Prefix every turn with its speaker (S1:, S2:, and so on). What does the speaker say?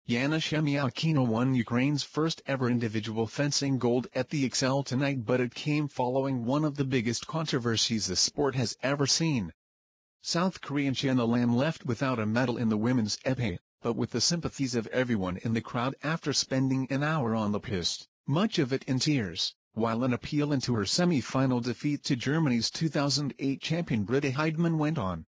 S1: Yana Shemyakina won Ukraine's first ever individual fencing gold at the XL tonight, but it came following one of the biggest controversies the sport has ever seen. South Korean Shin A Lam left without a medal in the women's epee, but with the sympathies of everyone in the crowd after spending an hour on the piste, much of it in tears, while an appeal into her semi-final defeat to Germany's 2008 champion Britta Heidemann went on.